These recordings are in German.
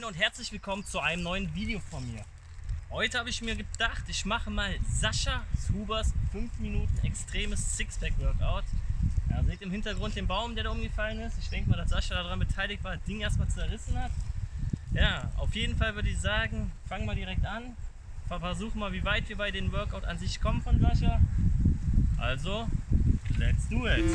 Moin und herzlich willkommen zu einem neuen Video von mir. Heute habe ich mir gedacht, ich mache mal Sascha Hubers 5 Minuten extremes Sixpack-Workout. Ja, seht im Hintergrund den Baum, der da umgefallen ist. Ich denke mal, dass Sascha daran beteiligt war, das Ding erstmal zerrissen hat. Ja, auf jeden Fall würde ich sagen, fangen wir direkt an. Versuchen mal, wie weit wir bei den Workout an sich kommen von Sascha. Also, let's do it!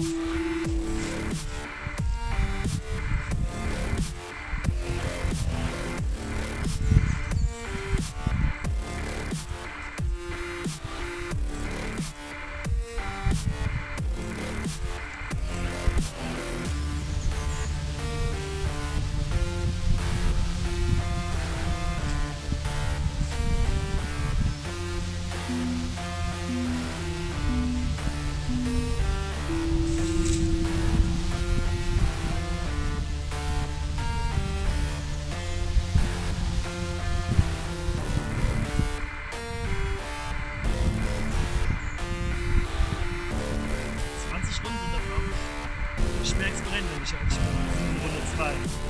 Ich merke es brennen, wenn ich eigentlich in Runde 2.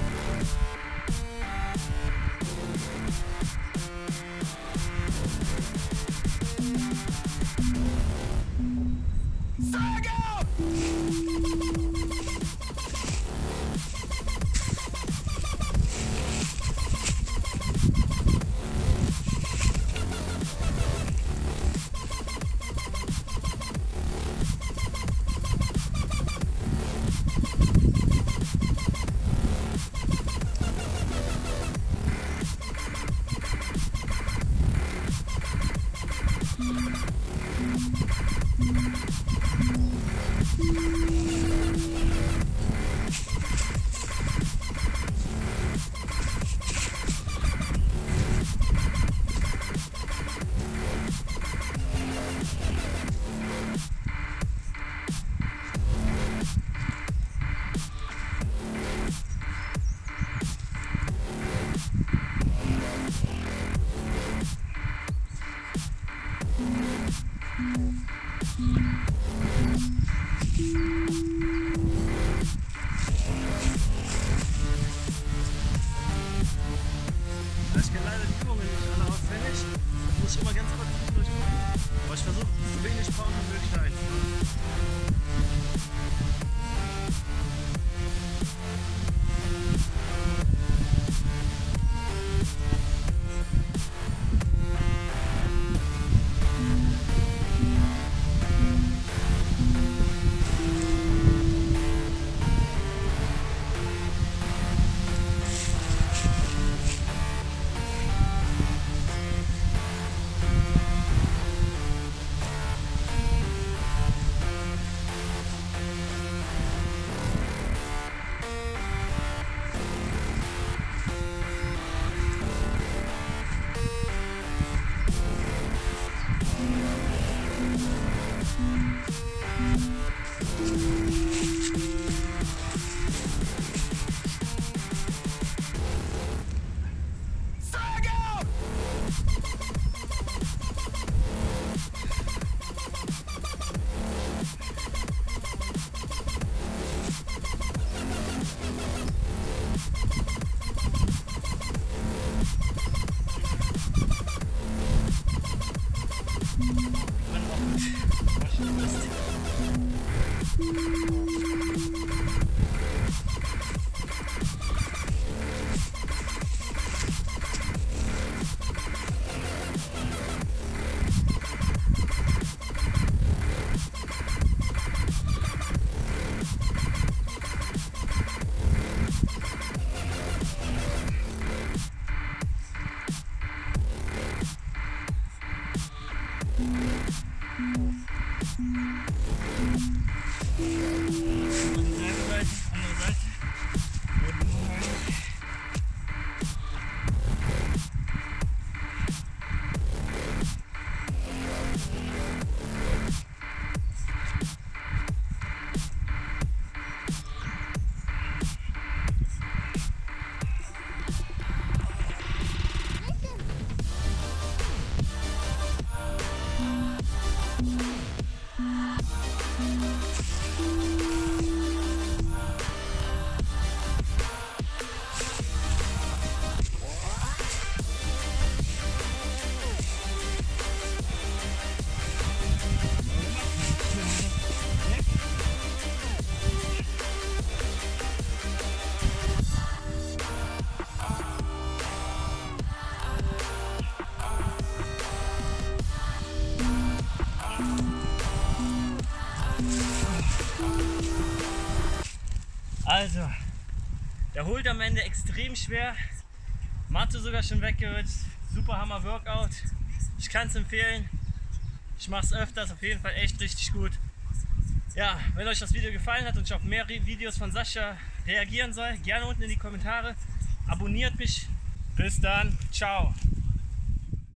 Ich kenne leider die Übungen nicht alle auswendig, muss ich immer ganz kurz durchgucken. Aber ich versuche so wenig Pausen wie möglich da einzubauen. Also, der holt am Ende extrem schwer. Mathe sogar schon weggerutscht. Super Hammer Workout. Ich kann es empfehlen. Ich mache es öfters, auf jeden Fall echt richtig gut. Ja, wenn euch das Video gefallen hat und ich auf mehr Videos von Sascha reagieren soll, gerne unten in die Kommentare. Abonniert mich. Bis dann. Ciao.